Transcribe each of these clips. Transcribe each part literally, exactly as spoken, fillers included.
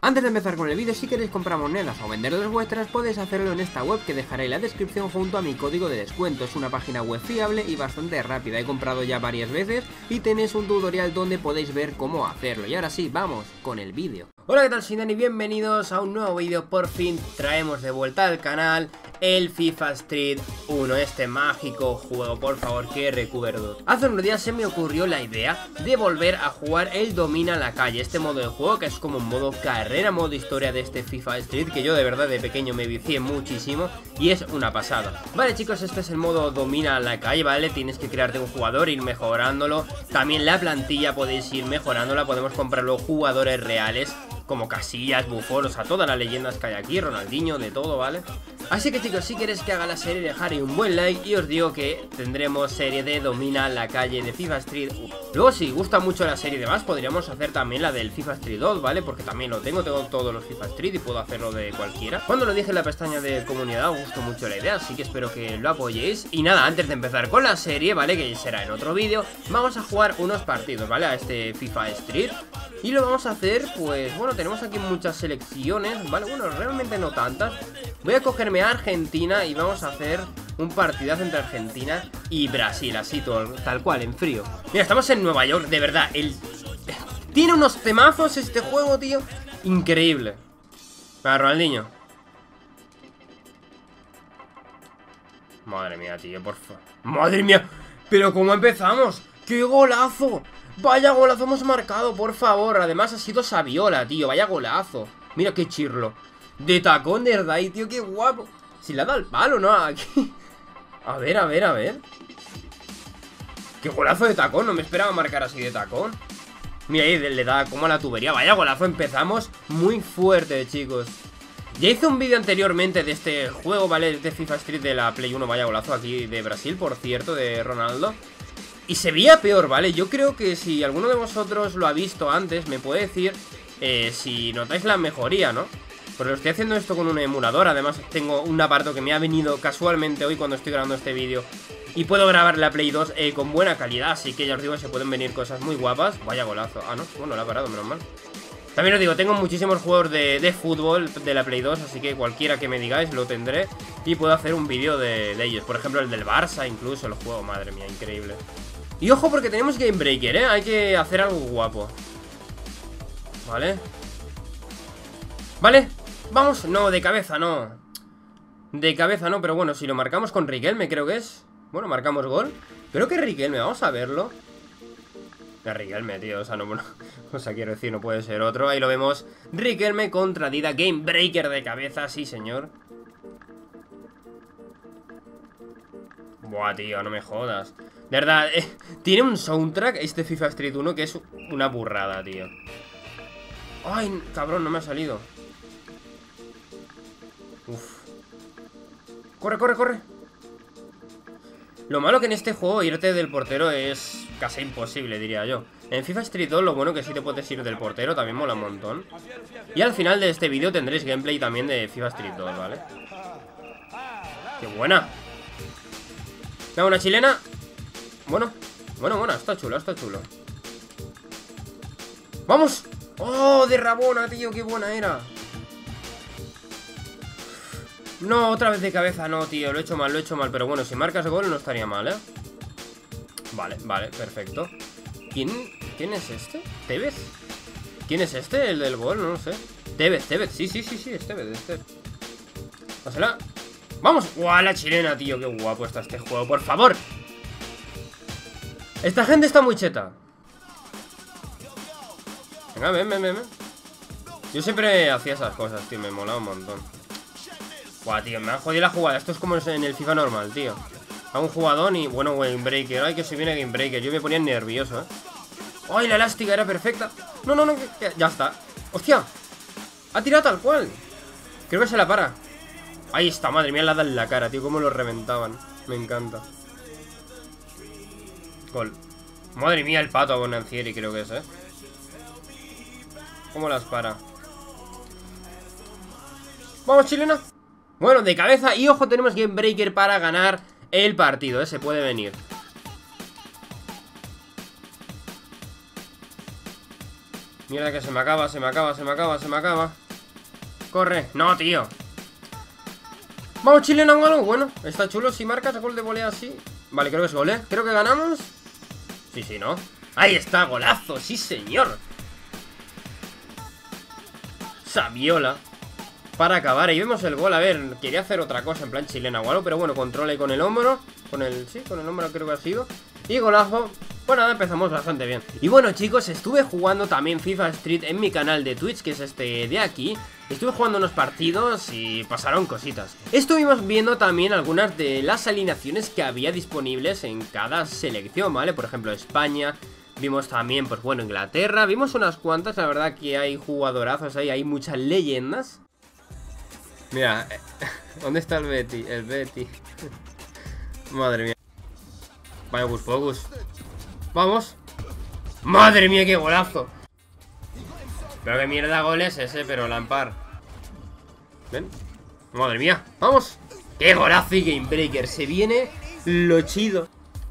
Antes de empezar con el vídeo, si queréis comprar monedas o venderlas vuestras, podéis hacerlo en esta web que dejaré en la descripción junto a mi código de descuento. Es una página web fiable y bastante rápida, he comprado ya varias veces y tenéis un tutorial donde podéis ver cómo hacerlo. Y ahora sí, vamos con el vídeo. Hola, ¿qué tal? Soy Dani, bienvenidos a un nuevo vídeo. Por fin traemos de vuelta al canal el FIFA Street uno, este mágico juego, por favor, que recuerdo. Hace unos días se me ocurrió la idea de volver a jugar el Domina la Calle, este modo de juego que es como un modo carrera, modo historia de este FIFA Street, que yo de verdad de pequeño me vicié muchísimo y es una pasada. Vale, chicos, este es el modo Domina la Calle, ¿vale? Tienes que crearte un jugador, ir mejorándolo. También la plantilla podéis ir mejorándola, podemos comprar los jugadores reales como Casillas, Buffon, o sea, todas las leyendas que hay aquí, Ronaldinho, de todo, ¿vale? Así que, chicos, si queréis que haga la serie, dejaré un buen like y os digo que tendremos serie de Domina la Calle de FIFA Street uno. Luego, si gusta mucho la serie de más, podríamos hacer también la del FIFA Street dos, ¿vale? Porque también lo tengo, tengo todos los FIFA Street y puedo hacerlo de cualquiera. Cuando lo dije en la pestaña de comunidad, os gustó mucho la idea, así que espero que lo apoyéis. Y nada, antes de empezar con la serie, ¿vale? Que será en otro vídeo, vamos a jugar unos partidos, ¿vale? A este FIFA Street. Y lo vamos a hacer, pues, bueno, tenemos aquí muchas selecciones, ¿vale? Bueno, realmente no tantas. Voy a cogerme a Argentina y vamos a hacer un partidazo entre Argentina y Brasil, así todo, tal cual, en frío. Mira, estamos en Nueva York, de verdad, el... tiene unos temazos este juego, tío. Increíble. Para Ronaldinho. Madre mía, tío, por favor. Madre mía, pero ¿cómo empezamos? ¡Qué golazo! Vaya golazo hemos marcado, por favor. Además ha sido Saviola, tío, vaya golazo. Mira qué chirlo. De tacón, de verdad, tío, qué guapo. Si le ha dado el palo, ¿no? Aquí. A ver, a ver, a ver. Qué golazo de tacón, no me esperaba marcar así de tacón. Mira, ahí le da como a la tubería. Vaya golazo, empezamos muy fuerte, chicos. Ya hice un vídeo anteriormente de este juego, ¿vale? De FIFA Street de la Play uno, vaya golazo aquí de Brasil, por cierto, de Ronaldo. Y se veía peor, ¿vale? Yo creo que si alguno de vosotros lo ha visto antes, me puede decir eh, si notáis la mejoría, ¿no? Porque estoy haciendo esto con un emulador. Además tengo un aparato que me ha venido casualmente hoy cuando estoy grabando este vídeo y puedo grabar la Play dos eh, con buena calidad. Así que ya os digo, se pueden venir cosas muy guapas. Vaya golazo. Ah, no, bueno, la ha parado, menos mal. También os digo, tengo muchísimos juegos de, de fútbol de la Play dos, así que cualquiera que me digáis lo tendré y puedo hacer un vídeo de, de ellos. Por ejemplo, el del Barça, incluso el juego, madre mía, increíble. Y ojo porque tenemos Game Breaker, ¿eh? Hay que hacer algo guapo. Vale. Vale, vamos. No, de cabeza no. De cabeza no, pero bueno, si lo marcamos con Riquelme, creo que es. Bueno, marcamos gol. Creo que Riquelme, vamos a verlo. Es Riquelme, tío, o sea, no, no, o sea, quiero decir, no puede ser otro. Ahí lo vemos, Riquelme contra Dida. Game Breaker de cabeza, sí señor. Buah, tío, no me jodas. De verdad, eh, tiene un soundtrack este FIFA Street uno que es una burrada, tío. Ay, cabrón, no me ha salido. Uf. Corre, corre, corre. Lo malo que en este juego irte del portero es casi imposible, diría yo. En FIFA Street dos lo bueno que sí te puedes ir del portero, también mola un montón. Y al final de este vídeo tendréis gameplay también de FIFA Street dos, ¿vale? ¡Qué buena! Da una chilena. Bueno, bueno, bueno, está chulo, está chulo. ¡Vamos! ¡Oh, de Rabona, tío! ¡Qué buena era! No, otra vez de cabeza, no, tío. Lo he hecho mal, lo he hecho mal. Pero bueno, si marcas gol no estaría mal, ¿eh? Vale, vale, perfecto. ¿Quién, ¿quién es este? ¿Tevez? ¿Quién es este? El del gol, no lo sé. Tevez, Tevez, sí, sí, sí, sí, es Tevez, es Tevez. Pásala. ¡Vamos! ¡Guau, la chilena, tío! ¡Qué guapo está este juego! ¡Por favor! Esta gente está muy cheta. Venga, ven, ven, ven, ven. Yo siempre hacía esas cosas, tío. Me molaba un montón. Guau, tío, me han jodido la jugada. Esto es como en el FIFA normal, tío. A un jugador y... bueno, Game Breaker. Ay, que se viene Game Breaker. Yo me ponía nervioso, ¿eh? Ay, la elástica era perfecta. No, no, no, ya, ya está. ¡Hostia! Ha tirado tal cual. Creo que se la para. Ahí está, madre mía, la da en la cara, tío. Cómo lo reventaban. Me encanta. Gol. Madre mía, el pato a Bonancieri creo que es, ¿eh? ¿Cómo las para? Vamos, chilena. Bueno, de cabeza. Y ojo, tenemos Game Breaker para ganar el partido, ¿eh? Se puede venir. Mierda que se me acaba, se me acaba, se me acaba, se me acaba. Corre. No, tío. Vamos, chilena o algo. Bueno, está chulo. Si marcas gol de volea así. Vale, creo que es gol, ¿eh? Creo que ganamos. Sí, sí, ¿no? Ahí está, golazo. Sí, señor. Saviola. Para acabar, ahí vemos el gol. A ver, quería hacer otra cosa en plan chilena o algo, pero bueno, controla y con el hombro. Con el, sí, con el hombro creo que ha sido. Y golazo. Pues nada, empezamos bastante bien. Y bueno, chicos, estuve jugando también FIFA Street en mi canal de Twitch, que es este de aquí. Estuve jugando unos partidos y pasaron cositas. Estuvimos viendo también algunas de las alineaciones que había disponibles en cada selección, ¿vale? Por ejemplo, España. Vimos también, pues bueno, Inglaterra. Vimos unas cuantas, la verdad que hay jugadorazos ahí, hay muchas leyendas. Mira, ¿dónde está el Betty? El Betty. Madre mía. Vaya Gus Pogus. Vamos. Madre mía, qué golazo. Pero qué mierda gol es ese, pero Lampard. Ven. Madre mía. Vamos. Qué golazo y Game Breaker. Se viene lo chido.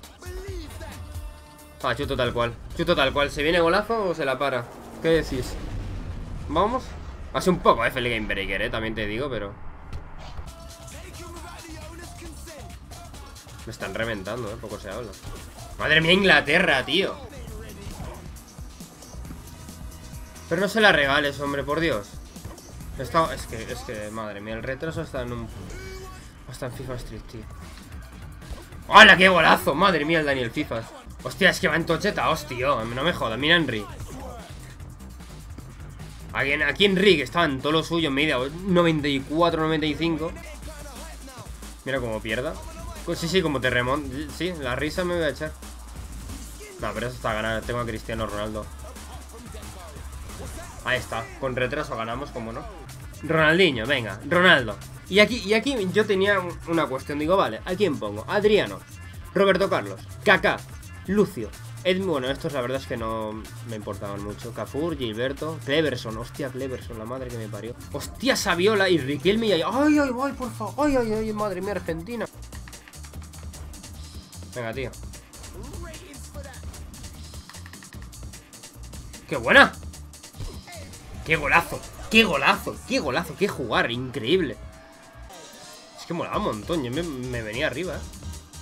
Ah, chuto tal cual. Chuto tal cual. ¿Se viene golazo o se la para? ¿Qué decís? Vamos. Hace un poco F el Game Breaker, eh. También te digo, pero... Me están reventando, eh. Poco se habla. Madre mía, Inglaterra, tío. Pero no se la regales, hombre, por Dios. Está... Es que, es que, madre mía, el retraso está en un... Está en FIFA Street, tío. ¡Hala, qué golazo! Madre mía, el Daniel Fifas. Hostia, es que va en tocheta, hostia. No me jodas, mira Henry. Aquí, aquí Henry, que estaba en todo lo suyo, en media noventa y cuatro, noventa y cinco. Mira cómo pierda. Sí, sí, como te remonto. Sí, la risa me voy a echar. No, pero eso está ganado. Tengo a Cristiano Ronaldo. Ahí está. Con retraso ganamos, como no. Ronaldinho, venga, Ronaldo. Y aquí, y aquí yo tenía una cuestión. Digo, vale, ¿a quién pongo? Adriano, Roberto Carlos, Kaká, Lucio, Ed... Bueno, estos la verdad es que no me importaban mucho. Cafur, Gilberto, Cleverson. Hostia, Cleverson, la madre que me parió. Hostia, Saviola y Riquelme y... Ay, ay, ay, por favor. Ay, ay, ay, madre mía, Argentina. Venga, tío. ¡Qué buena! ¡Qué golazo! ¡Qué golazo! ¡Qué golazo! ¡Qué jugar! Increíble. Es que molaba un montón. Yo me, me venía arriba, ¿eh?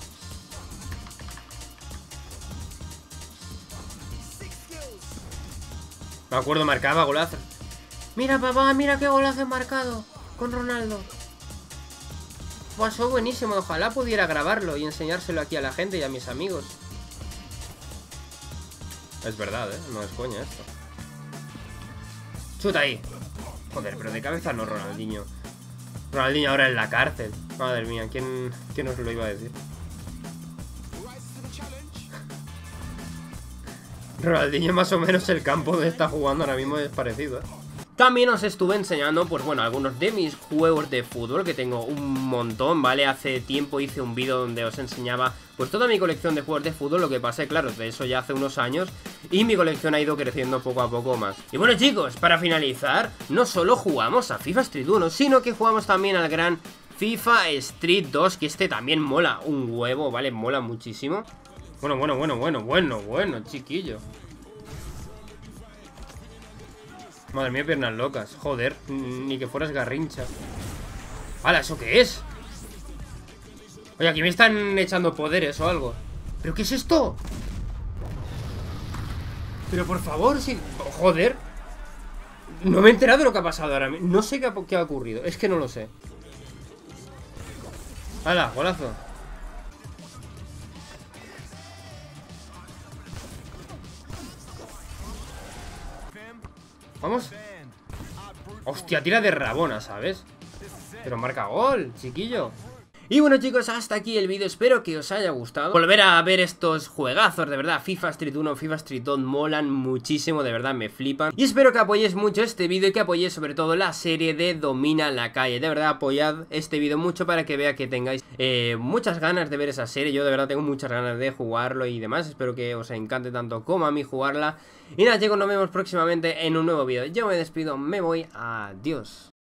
Me acuerdo, marcaba golazo. Mira, papá, mira qué golazo he marcado con Ronaldo. Pasó buenísimo. Ojalá pudiera grabarlo y enseñárselo aquí a la gente y a mis amigos. Es verdad, ¿eh? No es coña esto. Chuta ahí. Joder, pero de cabeza no, Ronaldinho. Ronaldinho ahora en la cárcel. Madre mía, ¿quién, quién os lo iba a decir? Ronaldinho más o menos el campo donde está jugando ahora mismo es parecido, ¿eh? También os estuve enseñando, pues bueno, algunos de mis juegos de fútbol, que tengo un montón, ¿vale? Hace tiempo hice un vídeo donde os enseñaba pues toda mi colección de juegos de fútbol. Lo que pasa, claro, de eso ya hace unos años, y mi colección ha ido creciendo poco a poco más. Y bueno, chicos, para finalizar, no solo jugamos a FIFA Street uno, sino que jugamos también al gran FIFA Street dos, que este también mola un huevo, ¿vale? Mola muchísimo. Bueno, bueno, bueno, bueno, bueno, bueno, chiquillo. Madre mía, piernas locas. Joder, ni que fueras Garrincha. ¡Hala! ¿Eso qué es? Oye, aquí me están echando poderes o algo. ¿Pero qué es esto? Pero por favor, si... Joder. No me he enterado de lo que ha pasado ahora mismo. No sé qué ha, qué ha ocurrido. Es que no lo sé. ¡Hala! Golazo. Vamos. Hostia, tira de Rabona, ¿sabes? Pero marca gol, chiquillo. Y bueno, chicos, hasta aquí el vídeo. Espero que os haya gustado. Volver a ver estos juegazos, de verdad. FIFA Street uno, FIFA Street dos molan muchísimo, de verdad, me flipan. Y espero que apoyéis mucho este vídeo y que apoyéis sobre todo la serie de Domina la Calle. De verdad, apoyad este vídeo mucho para que vea que tengáis eh, muchas ganas de ver esa serie. Yo de verdad tengo muchas ganas de jugarlo y demás. Espero que os encante tanto como a mí jugarla. Y nada, chicos, nos vemos próximamente en un nuevo vídeo. Yo me despido, me voy, adiós.